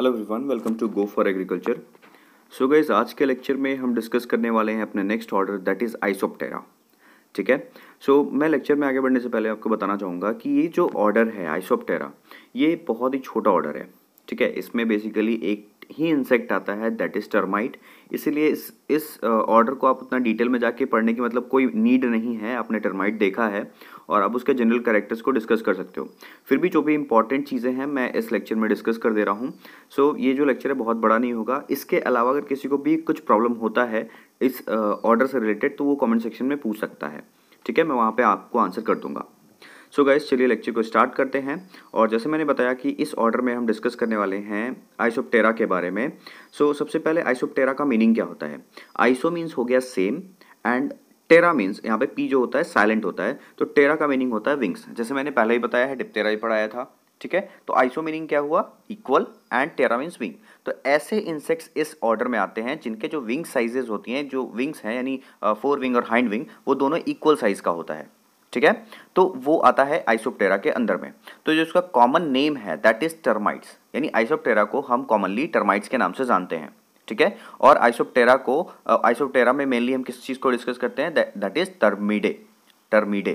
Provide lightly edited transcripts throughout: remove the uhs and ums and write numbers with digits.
Hello everyone, welcome to Go for Agriculture. So guys, आज के lecture में हम डिस्कस करने वाले हैं अपने next order that is Isoptera. ठीक है। सो मैं लेक्चर में आगे बढ़ने से पहले आपको बताना चाहूँगा कि ये जो ऑर्डर है आइसोप्टेरा, ये बहुत ही छोटा ऑर्डर है। ठीक है। इसमें बेसिकली एक ही इंसेक्ट आता है दैट इज़ टर्माइट। इसीलिए इस ऑर्डर को आप उतना डिटेल में जाके पढ़ने की मतलब कोई नीड नहीं है। आपने टर्माइट देखा है और आप उसके जनरल कैरेक्टर्स को डिस्कस कर सकते हो। फिर भी जो भी इंपॉर्टेंट चीज़ें हैं मैं इस लेक्चर में डिस्कस कर दे रहा हूँ। सो ये जो लेक्चर है बहुत बड़ा नहीं होगा। इसके अलावा अगर किसी को भी कुछ प्रॉब्लम होता है इस ऑर्डर से रिलेटेड तो वो कमेंट सेक्शन में पूछ सकता है। ठीक है, मैं वहाँ पे आपको आंसर कर दूंगा। सो गाइस, चलिए लेक्चर को स्टार्ट करते हैं। और जैसे मैंने बताया कि इस ऑर्डर में हम डिस्कस करने वाले हैं आइसोप्टेरा के बारे में। सो सबसे पहले आइसोप्टेरा का मीनिंग क्या होता है। आइसो मीन्स हो गया सेम एंड टेरा मीन्स यहाँ पे पी जो होता है साइलेंट होता है, तो टेरा का मीनिंग होता है विंग्स। जैसे मैंने पहले ही बताया है, डिप्टेरा ही पढ़ाया था। ठीक है, तो आइसो मीनिंग क्या हुआ, equal, and ptera means wing. तो ऐसे इंसेक्ट्स इस ऑर्डर में आते हैं जिनके जो विंग साइजेस होती हैं, जो विंग्स हैं यानी फोर विंग और हाइंड विंग, वो दोनों इक्वल साइज का होता है। ठीक है, तो वो आता है आइसोप्टेरा के अंदर में। तो जो उसका कॉमन नेम है दैट इज टर्माइट्स, यानी आइसोप्टेरा को हम कॉमनली टर्माइट्स के नाम से जानते हैं। ठीक है, और आइसोप्टेरा में मेनली हम किस चीज़ को डिस्कस करते हैं, that is Termitidae. Termitidae,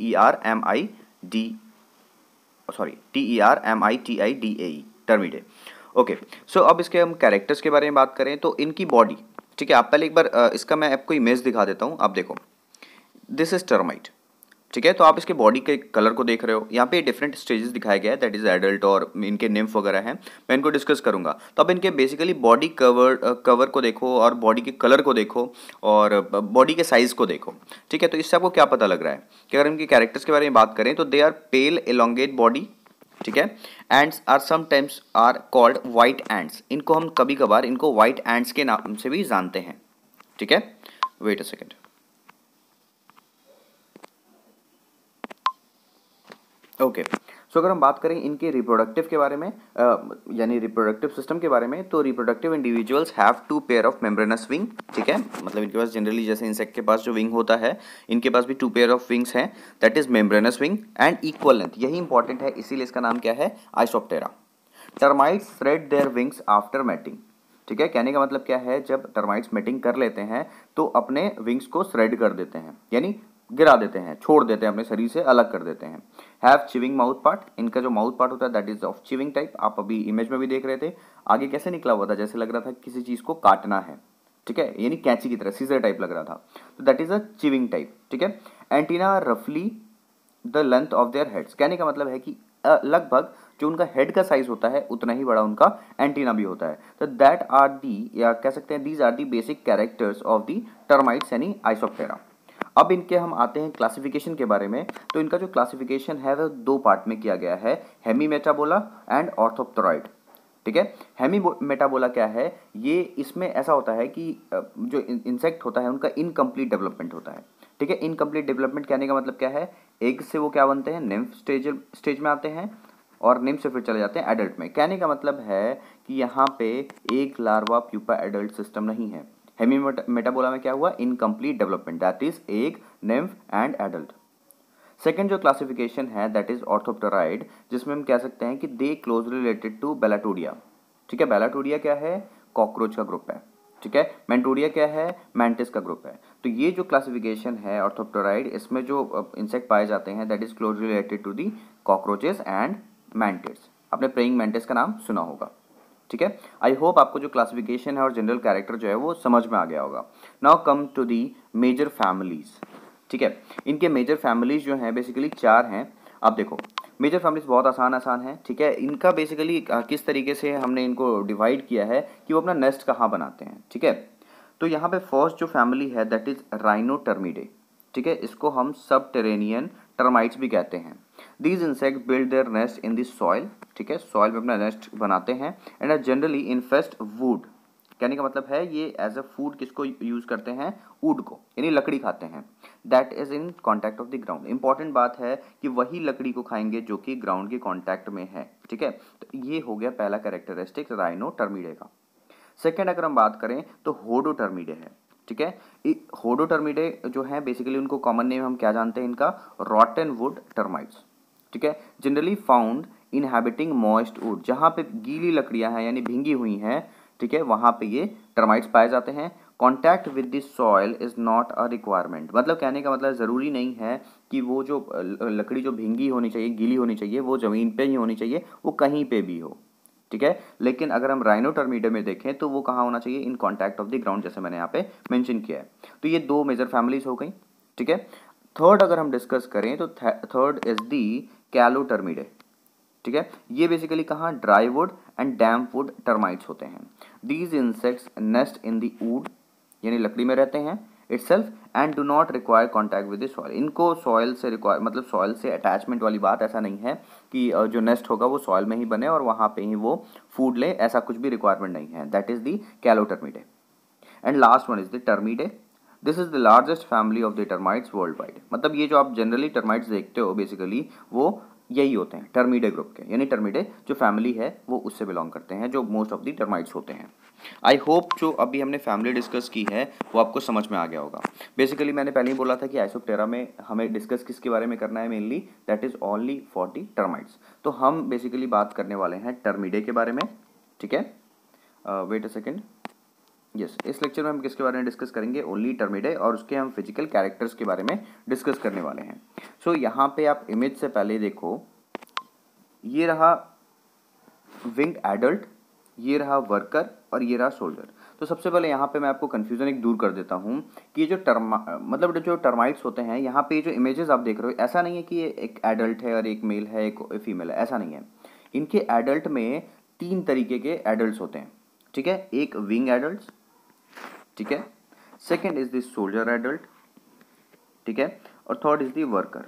TERMITIDAE, Termitidae. Okay, so अब इसके हम कैरेक्टर्स के बारे में बात करें तो इनकी बॉडी, ठीक है, आप पहले एक बार इसका मैं आपको इमेज दिखा देता हूँ। आप देखो, दिस इज टर्माइट। ठीक है, तो आप इसके बॉडी के कलर को देख रहे हो। यहाँ पे डिफरेंट स्टेजेस दिखाया गया है दैट इज एडल्ट और इनके निम्फ वगैरह हैं, मैं इनको डिस्कस करूंगा। तो अब इनके बेसिकली बॉडी कवर को देखो और बॉडी के कलर को देखो और बॉडी के साइज को देखो। ठीक है, तो इससे आपको क्या पता लग रहा है कि अगर इनके कैरेक्टर्स के बारे में बात करें तो they are pale elongate body. ठीक है, ants are sometimes are called white ants. इनको हम कभी कभार इनको वाइट एंड्स के नाम से भी जानते हैं। ठीक है, wait a second. Okay, so अगर हम बात करें इनके रिप्रोडक्टिव के बारे में, यानी रिप्रोडक्टिव सिस्टम के बारे में, तो reproductive individuals have two pair of membranous wing. ठीक है, मतलब इनके पास जनरली जैसे इंसेक्ट के पास जो विंग होता है, इनके पास भी टू पेयर ऑफ विंग्स हैं that is membranous wing and equal length. यही इंपॉर्टेंट है, इसीलिए इसका नाम क्या है, Isoptera. Termites thread their wings after mating. ठीक है, कहने का मतलब क्या है, जब टर्माइट्स मैटिंग कर लेते हैं तो अपने विंग्स को थ्रेड कर देते हैं, यानी गिरा देते हैं, छोड़ देते हैं, अपने शरीर से अलग कर देते हैं। Have chewing mouth part. इनका जो माउथ पार्ट होता है that is of chewing type. आप अभी इमेज में भी देख रहे थे, आगे कैसे निकला हुआ था, जैसे लग रहा था किसी चीज को काटना है। ठीक है, यानी कैंची की तरह, सीजर टाइप लग रहा था, तो that is a chewing type. ठीक है, एंटीना रफली the length of their heads. कहने का मतलब है कि लगभग जो उनका हेड का साइज होता है उतना ही बड़ा उनका एंटीना भी होता है। तो दैट आर दी, या कह सकते हैं these are the basic characters of the termites यानी आइसोप्टेरा। अब इनके हम आते हैं क्लासिफिकेशन के बारे में। तो इनका जो क्लासिफिकेशन है वो दो पार्ट में किया गया है, हेमी मेटाबोला एंड ऑर्थोप्टेरॉइड। ठीक है, हेमी मेटाबोला क्या है, ये इसमें ऐसा होता है कि जो इंसेक्ट होता है उनका इनकम्प्लीट डेवलपमेंट होता है। ठीक है, इनकम्प्लीट डेवलपमेंट कहने का मतलब क्या है, एग से वो क्या बनते हैं, निम्फ स्टेज में आते हैं और निम्फ से फिर चले जाते हैं एडल्ट में। कहने का मतलब है कि यहाँ पे एक लार्वा प्यूपा एडल्ट सिस्टम नहीं है। हेमी मेटाबोला में क्या हुआ, incomplete development, that is egg, nymph and adult. Second जो क्लासिफिकेशन है दैट इज ऑर्थोप्टेरॉइड, जिसमें हम कह सकते हैं कि they closely related to blattodea. ठीक है, बेलाटोडिया क्या है, कॉकरोच का ग्रुप है। ठीक है, मेंटोडिया क्या है, मैंटिस का ग्रुप है। तो ये जो क्लासिफिकेशन है ऑर्थोप्टेरॉइड, इसमें जो इंसेक्ट पाए जाते हैं that is closely related to the cockroaches and mantis. आपने प्रेइंग मैंटिस का नाम सुना होगा। ठीक है, आई होप आपको जो क्लासिफिकेशन है और जनरल कैरेक्टर जो है वो समझ में आ गया होगा। Now come to the major families. ठीक है, इनके मेजर फैमिलीज जो हैं बेसिकली चार हैं। आप देखो, मेजर फैमिलीज बहुत आसान है। ठीक है, इनका बेसिकली किस तरीके से हमने इनको डिवाइड किया है कि वो अपना नेस्ट कहाँ बनाते हैं। ठीक है, तो यहाँ पे फर्स्ट जो फैमिली है दैट इज राइनोटर्मिडे। ठीक है, इसको हम सब टेरेनियन टर्माइट्स भी कहते हैं। These insect build their nest in this soil. ठीक है, सॉइल में अपना नेस्ट बनाते हैं and are generally infest wood. कहने का मतलब है ये एज अ फूड किसको यूज करते हैं, वुड को, यानी लकड़ी खाते हैं। That is in contact of the ground. Important बात है कि वही लकड़ी को खाएंगे जो कि ग्राउंड के कॉन्टैक्ट में है। ठीक है, तो ये हो गया पहला कैरेक्टरिस्टिक राइनोटर्मिडे का। सेकेंड अगर हम बात करें तो होडोटर्मिडे है। ठीक है, होडोटर्मिडे जो है बेसिकली उनको कॉमन नेम हम क्या जानते हैं इनका, रॉटन वुड टर्माइट्स। ठीक है। Generally found inhabiting moist wood, जहाँ पे गीली लकड़ियाँ हैं यानी भींगी हुई हैं, ठीक है, वहाँ पे ये टर्माइट्स पाए जाते हैं। Contact with the soil is not a requirement, मतलब कहने का मतलब ज़रूरी नहीं है कि वो जो लकड़ी जो भींगी होनी चाहिए, गीली होनी चाहिए, वो ज़मीन पे ही होनी चाहिए, वो कहीं पे भी हो, ठीक है। लेकिन अगर हम राइनोटर्मीडे में देखें तो वो कहाँ होना चाहिए, in contact of the ground, जैसे मैंने यहाँ पे मेंशन किया है। तो ये दो मेजर फैमिलीज हो गई, ठीक है। थर्ड अगर हम डिस्कस करें तो थर्ड इज दी कैलोटर्मीडे, ठीक है। ये बेसिकली कहाँ, dry wood and damp wood termites होते हैं। These insects nest in the wood, यानी लकड़ी में रहते हैं, itself, and do not require contact with the soil. इनको सॉइल से रिक्वायर, मतलब सॉइल से अटैचमेंट वाली बात ऐसा नहीं है कि जो नेस्ट होगा वो सॉइल में ही बने और वहाँ पे ही वो फूड ले, ऐसा कुछ भी रिक्वायरमेंट नहीं है। That is the kalotermitidae. And last one is the termitidae. This is the largest family of the termites world wide. मतलब ये जो आप जनरली टर्माइट्स देखते हो बेसिकली वो यही होते हैं, टर्मीडे ग्रुप के, यानी टर्मीडे जो फैमिली है वो उससे बिलोंग करते हैं, जो मोस्ट ऑफ द टर्माइट्स होते हैं। आई होप जो अभी हमने फैमिली डिस्कस की है वो आपको समझ में आ गया होगा। बेसिकली मैंने पहले ही बोला था कि आइसोप्टेरा में हमें डिस्कस किसके बारे में करना है mainly, that is only for the termites. तो हम बेसिकली बात करने वाले हैं टर्मीडे के बारे में, ठीक है। वेट अ सेकेंड, यस, इस लेक्चर में हम किसके बारे में डिस्कस करेंगे, ओनली टर्मीडे, और उसके हम फिजिकल कैरेक्टर्स के बारे में डिस्कस करने वाले हैं। सो यहाँ पे आप इमेज से पहले देखो, ये रहा विंग्ड एडल्ट, ये रहा वर्कर और ये रहा सोल्जर। तो सबसे पहले यहाँ पे मैं आपको कन्फ्यूजन एक दूर कर देता हूँ कि जो मतलब जो टर्माइट्स होते हैं, यहाँ पे जो इमेजेस आप देख रहे हो, ऐसा नहीं है कि ये एक एडल्ट है और एक मेल है, एक फीमेल है, ऐसा नहीं है। इनके एडल्ट में तीन तरीके के एडल्ट होते हैं, ठीक है। एक विंग एडल्ट, ठीक है, second is the soldier adult, ठीक है, और थर्ड इज द वर्कर।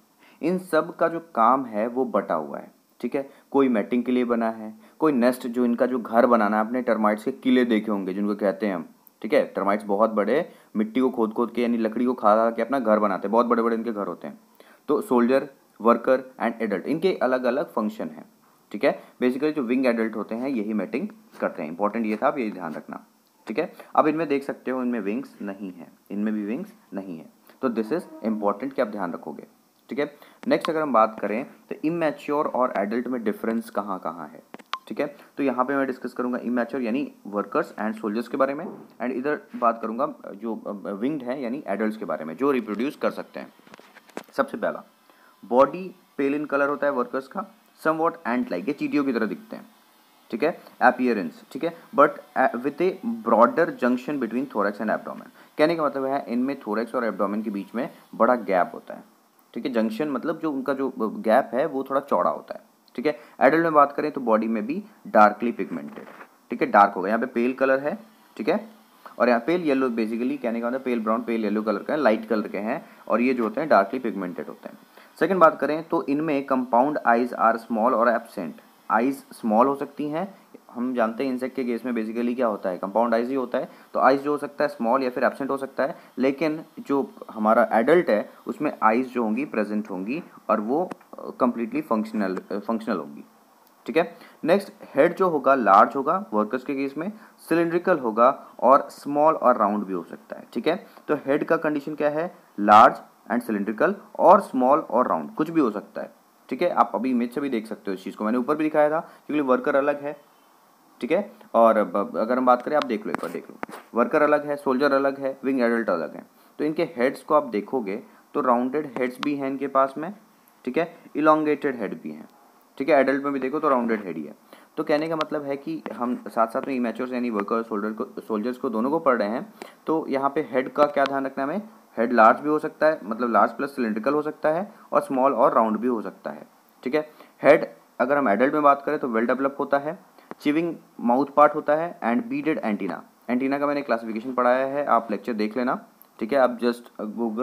इन सब का जो काम है वो बटा हुआ है, ठीक है। कोई मैटिंग के लिए बना है, कोई नेस्ट, जो इनका जो घर बनाना है, अपने टर्माइट्स के किले देखे होंगे जिनको कहते हैं हम, ठीक है। टर्माइट्स बहुत बड़े मिट्टी को खोद खोद के यानी लकड़ी को खा खा के अपना घर बनाते हैं, बहुत बड़े बड़े इनके घर होते हैं। तो सोल्जर, वर्कर एंड एडल्ट, इनके अलग अलग फंक्शन है, ठीक है। बेसिकली जो विंग एडल्ट होते हैं यही मैटिंग करते हैं, इंपॉर्टेंट ये था, आप यही ध्यान रखना, ठीक है। अब इनमें देख सकते हो इनमें विंग्स नहीं है, इनमें भी विंग्स नहीं है, तो दिस इज इंपॉर्टेंट कि आप ध्यान रखोगे, ठीक है। नेक्स्ट अगर हम बात करें तो इमैच्योर और एडल्ट में डिफरेंस कहाँ कहाँ है, ठीक है। तो यहाँ पे मैं डिस्कस करूंगा इमैच्योर यानी वर्कर्स एंड सोल्जर्स के बारे में, एंड इधर बात करूंगा जो विंग्ड है यानी एडल्ट्स के बारे में, जो रिप्रोड्यूस कर सकते हैं। सबसे पहला, बॉडी पेल इन कलर होता है वर्कर्स का, समवॉट एंट लाइक, ये चींटियों की तरह दिखते हैं, ठीक है, अपीयरेंस, ठीक है, but with a broader junction between thorax and abdomen. कहने का मतलब है इनमें थोरैक्स और एब्डोमेन के बीच में बड़ा गैप होता है, ठीक है। जंक्शन मतलब जो उनका जो गैप है वो थोड़ा चौड़ा होता है, ठीक है। एडल्ट में बात करें तो बॉडी में भी डार्कली पिगमेंटेड, ठीक है, डार्क होगा, यहाँ पे पेल कलर है, ठीक है, और यहाँ पेल येलो, बेसिकली कहने का मतलब pale brown, pale yellow colour का है, लाइट कलर के हैं, और ये जो होते हैं डार्कली पिगमेंटेड होते हैं। सेकंड बात करें तो इनमें कंपाउंड आइज आर स्मॉल और एब्सेंट। आइज स्मॉल हो सकती हैं, हम जानते हैं इंसेक्ट के केस में बेसिकली क्या होता है, कंपाउंड आइज ही होता है, तो आइज जो हो सकता है स्मॉल या फिर एब्सेंट हो सकता है, लेकिन जो हमारा एडल्ट है उसमें आइज जो होंगी प्रेजेंट होंगी और वो कंप्लीटली फंक्शनल होंगी, ठीक है। नेक्स्ट, हेड जो होगा लार्ज होगा वर्कर्स के केस में, सिलिंड्रिकल होगा और स्मॉल और राउंड भी हो सकता है, ठीक है। तो हेड का कंडीशन क्या है, लार्ज एंड सिलिंड्रिकल, और स्मॉल और राउंड कुछ भी हो सकता है, ठीक है। आप अभी इमेज से भी देख सकते हो इस चीज़ को, मैंने ऊपर भी दिखाया था, क्योंकि वर्कर अलग है, ठीक है, और अगर हम बात करें, आप देख लो, एक बार देख लो, वर्कर अलग है, सोल्जर अलग है, विंग एडल्ट अलग है। तो इनके हेड्स को आप देखोगे तो राउंडेड हेड्स भी हैं इनके पास में, ठीक है, इलोंगेटेड हेड भी हैं, ठीक है। एडल्ट में भी देखो तो राउंडेड हेड ही है। तो कहने का मतलब है कि हम साथ साथ में इमैच्योर्स यानी वर्कर सोल्जर्स को दोनों को पढ़ रहे हैं, तो यहाँ पे हेड का क्या ध्यान रखना है हमें, हेड लार्ज भी हो सकता है, मतलब लार्ज प्लस सिलिंड्रिकल हो सकता है, और स्मॉल और राउंड भी हो सकता है, ठीक है। हेड अगर हम एडल्ट में बात करें तो वेल डेवलप होता है, चिविंग माउथ पार्ट होता है, एंड बीडेड एंटीना। एंटीना का मैंने क्लासिफिकेशन पढ़ाया है, आप लेक्चर देख लेना, ठीक है। आप जस्ट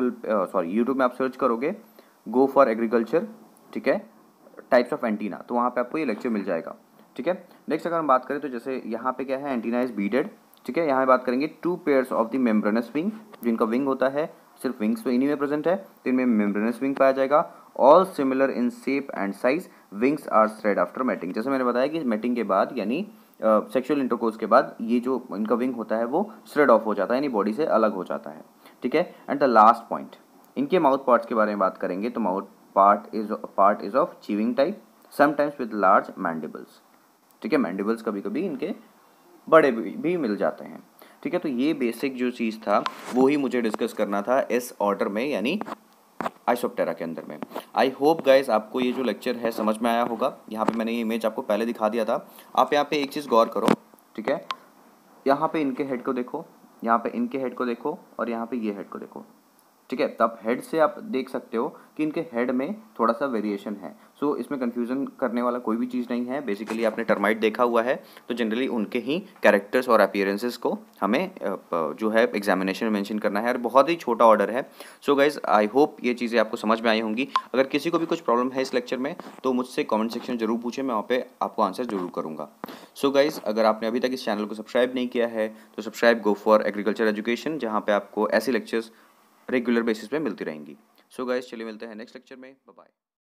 यूट्यूब में आप सर्च करोगे गो फॉर एग्रीकल्चर, ठीक है, टाइप्स ऑफ एंटीना, तो वहाँ पे आपको ये लेक्चर मिल जाएगा, ठीक है। नेक्स्ट अगर हम बात करें तो जैसे यहाँ पे क्या है, एंटीना इज बीडेड, ठीक है। यहाँ बात करेंगे two pairs of the membranous wing, जिनका विंग होता है, सिर्फ विंग्स तो इन्हीं में प्रेजेंट है, तो इनमें मेम्ब्रेनस विंग पाया जाएगा, all similar in shape and size, wings are thread after mating. जैसे मैंने बताया कि मैटिंग के बाद यानी सेक्सुअल इंटरकोर्स के बाद ये जो इनका विंग होता है वो श्रेड ऑफ हो जाता है, यानी बॉडी से अलग हो जाता है, ठीक है। एंड द लास्ट पॉइंट, इनके माउथ पार्ट्स के बारे में बात करेंगे तो mouth part is of chewing type, sometimes with large mandibles. ठीक है, मैंडिबल्स कभी कभी इनके बड़े भी मिल जाते हैं। ठीक है, तो ये बेसिक जो चीज़ था वो ही मुझे डिस्कस करना था इस ऑर्डर में, यानी आइसोप्टेरा के अंदर में। आई होप गाइज आपको ये जो लेक्चर है समझ में आया होगा। यहाँ पे मैंने ये इमेज आपको पहले दिखा दिया था। आप यहाँ पे एक चीज़ गौर करो, ठीक है, यहाँ पे इनके हेड को देखो, यहाँ पे इनके हेड को देखो, और यहाँ पे ये हेड को देखो। ठीक है, तब हेड से आप देख सकते हो कि इनके हेड में थोड़ा सा वेरिएशन है। सो इसमें कंफ्यूजन करने वाला कोई भी चीज़ नहीं है। बेसिकली आपने टर्माइट देखा हुआ है, तो जनरली उनके ही कैरेक्टर्स और अपीयरेंसेस को हमें जो है एग्जामिनेशन में मेंशन करना है, और बहुत ही छोटा ऑर्डर है। सो गाइज आई होप ये चीज़ें आपको समझ में आई होंगी। अगर किसी को भी कुछ प्रॉब्लम है इस लेक्चर में तो मुझसे कॉमेंट सेक्शन में जरूर पूछें, मैं वहाँ पे आपको आंसर जरूर करूँगा। सो गाइज, अगर आपने अभी तक इस चैनल को सब्सक्राइब नहीं किया है तो subscribe go for agriculture education, जहाँ पे आपको ऐसे लेक्चर्स रेगुलर बेसिस पे मिलती रहेंगी। सो गाइस, चलिए मिलते हैं नेक्स्ट लेक्चर में। Bye bye.